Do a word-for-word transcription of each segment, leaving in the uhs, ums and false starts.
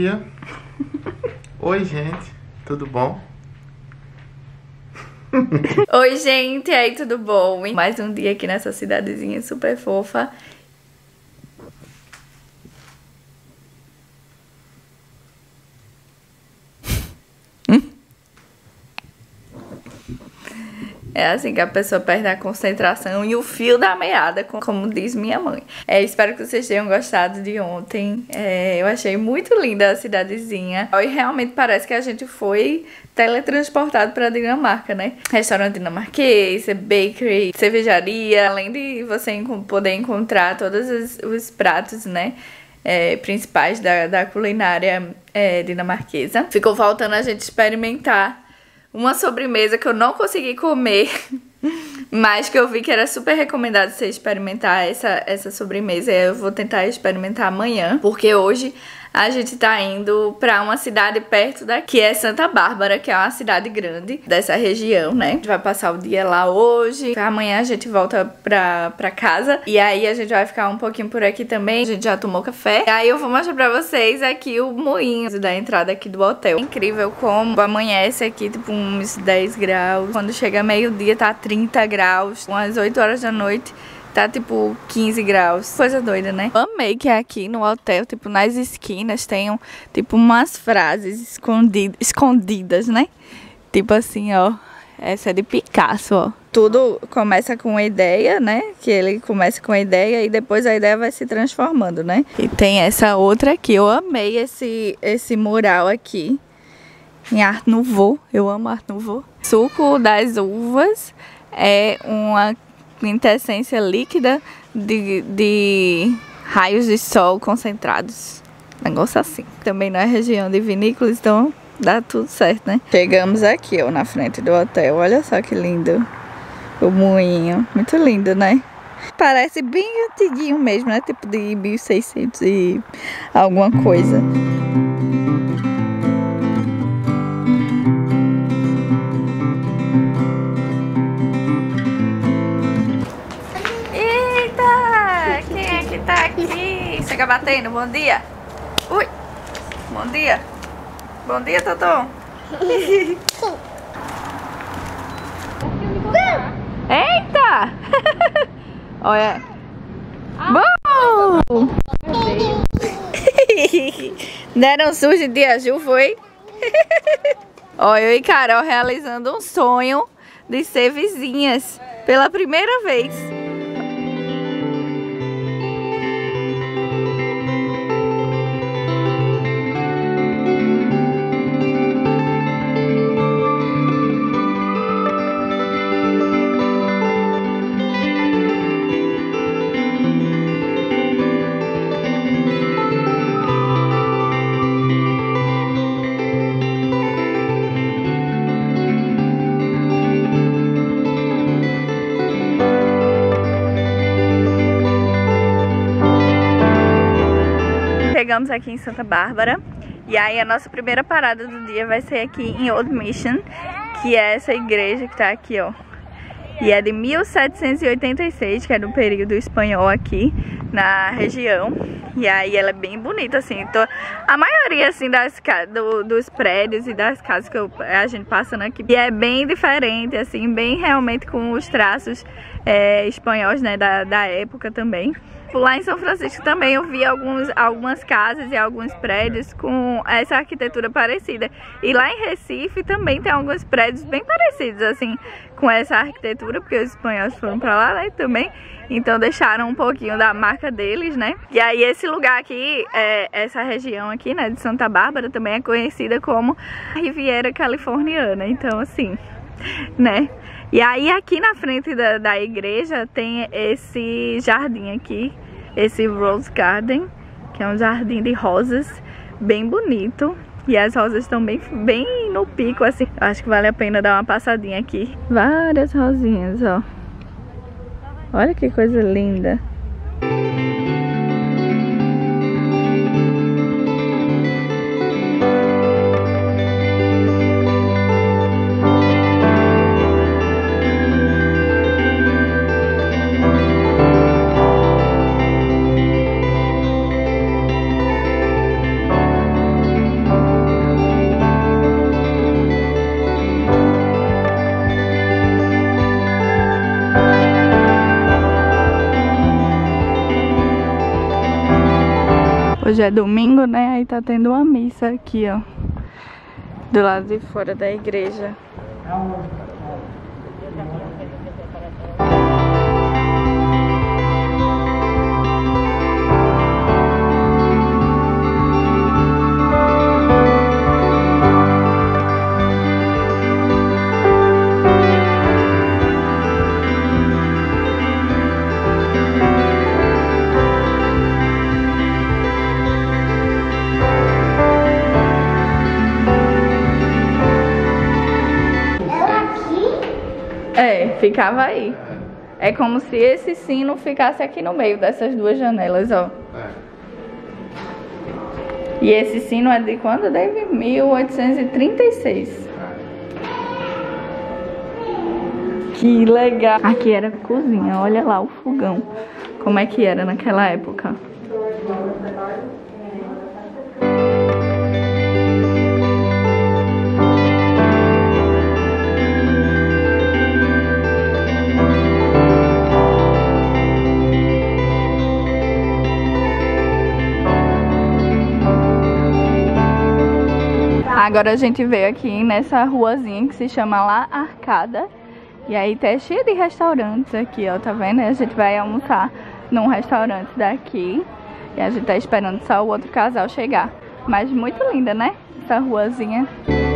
dia. Oi, gente. Tudo bom? Oi, gente. E aí, tudo bom? Mais um dia aqui nessa cidadezinha super fofa. É assim que a pessoa perde a concentração e o fio da meada, como diz minha mãe. É, espero que vocês tenham gostado de ontem. É, eu achei muito linda a cidadezinha. E realmente parece que a gente foi teletransportado para a Dinamarca, né? Restaurante dinamarquês, bakery, cervejaria. Além de você poder encontrar todos os, os pratos, né? É, principais da, da culinária é, dinamarquesa. Ficou faltando a gente experimentar uma sobremesa que eu não consegui comer, mas que eu vi que era super recomendado você experimentar essa, essa sobremesa. Eu vou tentar experimentar amanhã, porque hoje a gente tá indo pra uma cidade perto daqui, é Santa Bárbara, que é uma cidade grande dessa região, né? A gente vai passar o dia lá hoje, amanhã a gente volta pra, pra casa, e aí a gente vai ficar um pouquinho por aqui também. A gente já tomou café, e aí eu vou mostrar pra vocês aqui o moinho da entrada aqui do hotel. É incrível como amanhece aqui, tipo, uns dez graus. Quando chega meio-dia tá trinta graus, umas oito horas da noite tá tipo quinze graus. Coisa doida, né? Eu amei que aqui no hotel, tipo, nas esquinas tenham, tipo, umas frases escondidas, escondidas, né? Tipo assim, ó. Essa é de Picasso, ó. Tudo começa com uma ideia, né? Que ele começa com a ideia e depois a ideia vai se transformando, né? E tem essa outra aqui. Eu amei esse, esse mural aqui em Art Nouveau. Eu amo Art Nouveau. Suco das uvas é uma quintessência líquida de, de raios de sol concentrados. Negócio assim. Também não é região de vinícolas, então dá tudo certo, né? Chegamos aqui, ó, na frente do hotel. Olha só que lindo o moinho. Muito lindo, né? Parece bem antiguinho mesmo, né? Tipo de mil e seiscentos e alguma coisa. Tá aqui. Chega batendo. Bom dia. Ui. Bom dia. Bom dia, Totô. Eita! Olha. Bom! Deram surge de Aju, foi? Olha, eu e Carol realizando um sonho de ser vizinhas pela primeira vez. Chegamos aqui em Santa Bárbara e aí a nossa primeira parada do dia vai ser aqui em Old Mission, que é essa igreja que tá aqui, ó. E é de mil setecentos e oitenta e seis, que é do período espanhol aqui na região. E aí ela é bem bonita, assim. Então, a maioria, assim, das, do, dos prédios e das casas que eu, a gente passando aqui, e é bem diferente, assim, bem realmente com os traços é, espanhóis, né, da, da época também. Lá em São Francisco também eu vi alguns, algumas casas e alguns prédios com essa arquitetura parecida. E lá em Recife também tem alguns prédios bem parecidos, assim, com essa arquitetura, porque os espanhóis foram pra lá, né, também. Então deixaram um pouquinho da marca deles, né. E aí esse lugar aqui, é, essa região aqui, né, de Santa Bárbara, também é conhecida como a Riviera Californiana. Então, assim, né. E aí aqui na frente da, da igreja tem esse jardim aqui, esse Rose Garden, que é um jardim de rosas bem bonito. E as rosas estão bem, bem no pico, assim. Acho que vale a pena dar uma passadinha aqui. Várias rosinhas, ó. Olha que coisa linda. Hoje é domingo, né? Aí tá tendo uma missa aqui, ó, do lado de fora da igreja. É, ficava aí. É como se esse sino ficasse aqui no meio dessas duas janelas, ó. E esse sino é de quando? Deve mil oitocentos e trinta e seis. Que legal. Aqui era a cozinha, olha lá o fogão. Como é que era naquela época. Agora a gente veio aqui nessa ruazinha que se chama La Arcada. E aí tá cheio de restaurantes aqui, ó, tá vendo? A gente vai almoçar num restaurante daqui. E a gente tá esperando só o outro casal chegar. Mas muito linda, né? Essa ruazinha.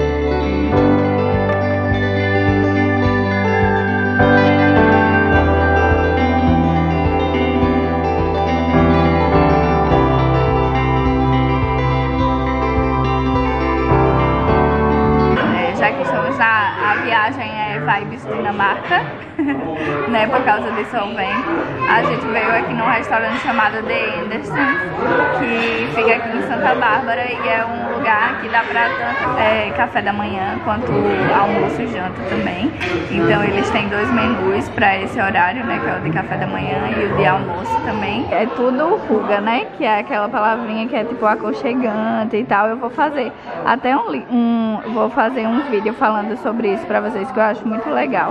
A viagem é vibes Dinamarca, né, por causa de Solvang. A gente veio aqui num restaurante chamado The Anderson, que fica aqui em Santa Bárbara e é um lugar que dá pra tanto é, café da manhã quanto almoço e janta também. Então eles têm dois menus pra esse horário, né, que é o de café da manhã e o de almoço também. É tudo ruga, né, que é aquela palavrinha que é tipo aconchegante e tal. Eu vou fazer até um, um vou fazer um vídeo falando sobre isso pra vocês, que eu acho muito legal.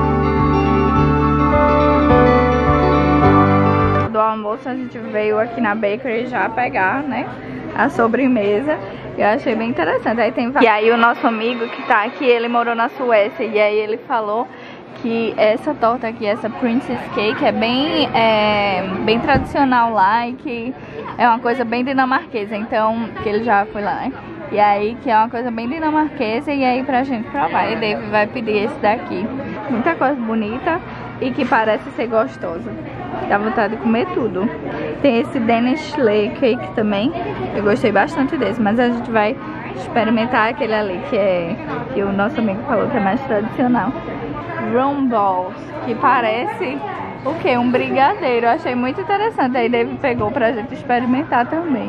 Do almoço a gente veio aqui na bakery já pegar, né, a sobremesa. Eu achei bem interessante. Aí tem... E aí o nosso amigo que tá aqui, ele morou na Suécia, e aí ele falou que essa torta aqui, essa Princess Cake, é bem, é, bem tradicional lá e que é uma coisa bem dinamarquesa. Então, que ele já foi lá, né? E aí, que é uma coisa bem dinamarquesa, e aí pra gente provar. E Dave vai pedir esse daqui. Muita coisa bonita e que parece ser gostosa. Dá vontade de comer tudo. Tem esse Danish Lay Cake também. Eu gostei bastante desse, mas a gente vai experimentar aquele ali que é que o nosso amigo falou que é mais tradicional. Rum Balls, que parece o que? Um brigadeiro. Eu achei muito interessante. Aí Dave pegou pra gente experimentar também.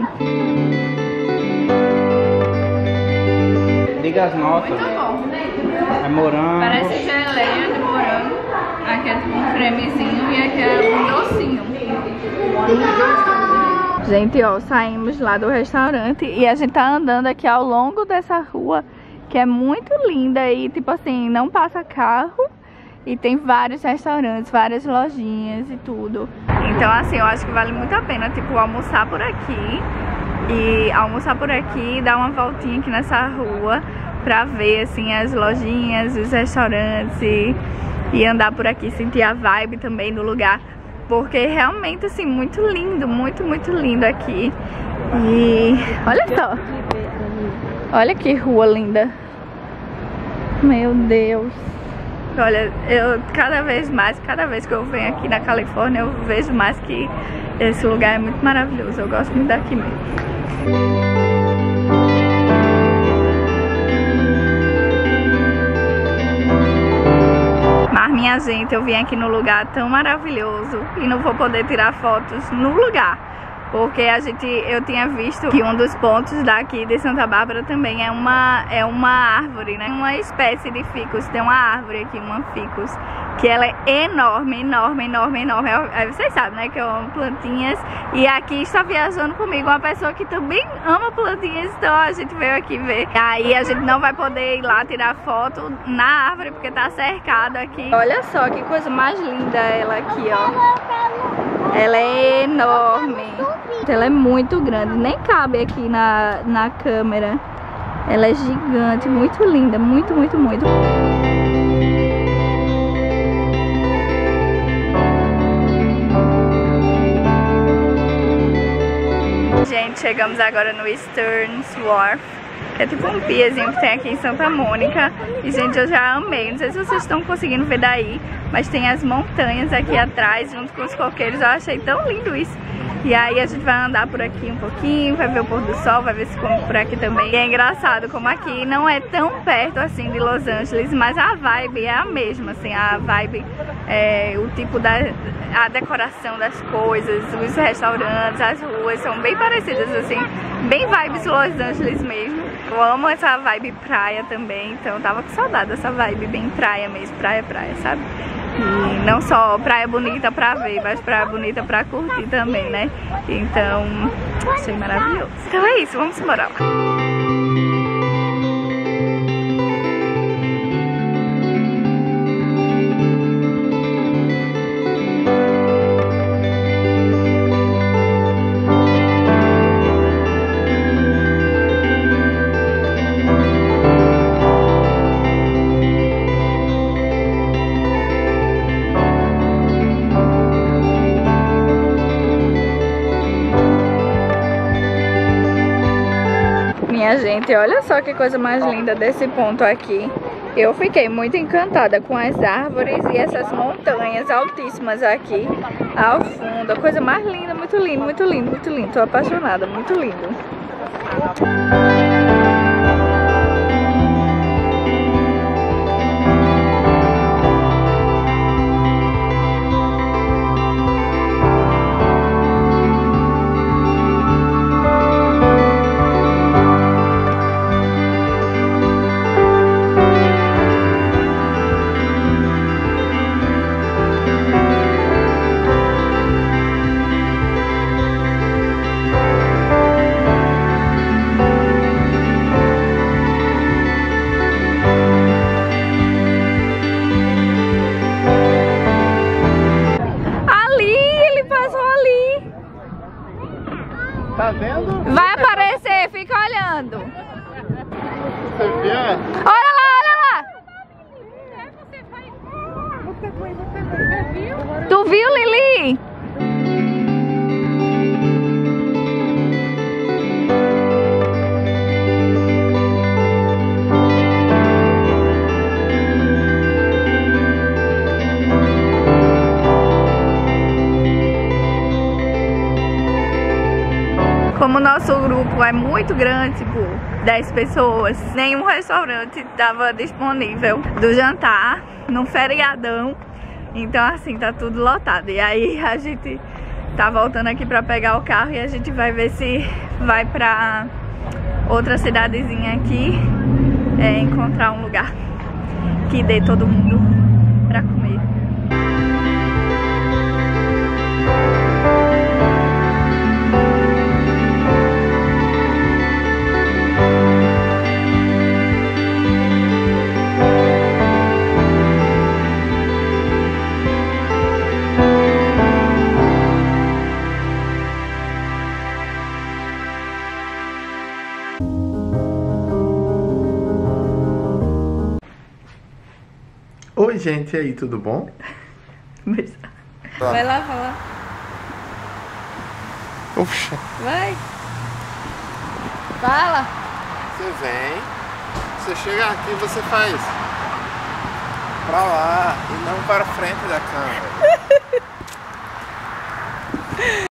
Diga as notas. Muito bom. É morango. Parece geleia de morango. Aqui é tipo um cremezinho e aqui é um docinho. Gente, ó, saímos lá do restaurante e a gente tá andando aqui ao longo dessa rua, que é muito linda e tipo assim, não passa carro. E tem vários restaurantes, várias lojinhas e tudo. Então assim, eu acho que vale muito a pena, tipo, almoçar por aqui. E almoçar por aqui, dar uma voltinha aqui nessa rua pra ver assim as lojinhas, os restaurantes e, e andar por aqui, sentir a vibe também do lugar, porque realmente assim, muito lindo, muito, muito lindo aqui. E olha só, olha que rua linda. Meu Deus. Olha, eu cada vez mais, cada vez que eu venho aqui na Califórnia, eu vejo mais que esse lugar é muito maravilhoso. Eu gosto muito daqui mesmo. Mas minha gente, eu vim aqui no lugar tão maravilhoso e não vou poder tirar fotos no lugar. Porque a gente, eu tinha visto que um dos pontos daqui de Santa Bárbara também é uma, é uma árvore, né? Uma espécie de ficus. Tem uma árvore aqui, uma ficus, que ela é enorme, enorme, enorme, enorme. Aí vocês sabem, né, que eu amo plantinhas. E aqui está viajando comigo uma pessoa que também ama plantinhas, então a gente veio aqui ver. Aí a gente não vai poder ir lá tirar foto na árvore, porque tá cercado aqui. Olha só que coisa mais linda ela aqui, ó. Ela é enorme. Ela é muito grande, nem cabe aqui na, na câmera. Ela é gigante, muito linda, muito, muito, muito. Gente, chegamos agora no Stearns Wharf, que é tipo um piazinho que tem aqui em Santa Mônica. E, gente, eu já amei. Não sei se vocês estão conseguindo ver daí, mas tem as montanhas aqui atrás, junto com os coqueiros. Eu achei tão lindo isso. E aí a gente vai andar por aqui um pouquinho, vai ver o pôr do sol, vai ver se come por aqui também. E é engraçado como aqui não é tão perto assim de Los Angeles, mas a vibe é a mesma, assim, a vibe, é, o tipo da a decoração das coisas, os restaurantes, as ruas são bem parecidas, assim, bem vibes Los Angeles mesmo. Eu amo essa vibe praia também, então eu tava com saudade dessa vibe bem praia mesmo, praia, praia, sabe? E não só praia bonita pra ver, mas praia bonita pra curtir também, né? Então, achei maravilhoso. Então é isso, vamos embora lá. Minha gente, olha só que coisa mais linda desse ponto aqui. Eu fiquei muito encantada com as árvores e essas montanhas altíssimas aqui ao fundo. A coisa mais linda, muito lindo, muito lindo, muito lindo. Tô apaixonada, muito lindo. Tá vendo? Vai aparecer, fica olhando. Você vê? Olha lá, olha lá. Tu viu, Lili? Como o nosso grupo é muito grande, tipo dez pessoas, nenhum restaurante estava disponível do jantar num feriadão. Então assim, tá tudo lotado. E aí a gente tá voltando aqui pra pegar o carro e a gente vai ver se vai pra outra cidadezinha aqui, é, encontrar um lugar que dê todo mundo pra comer. Oi, gente, e aí, tudo bom? Vai lá falar. Puxa. Vai. Fala. Você vem, você chega aqui e você faz pra lá e não para frente da câmera.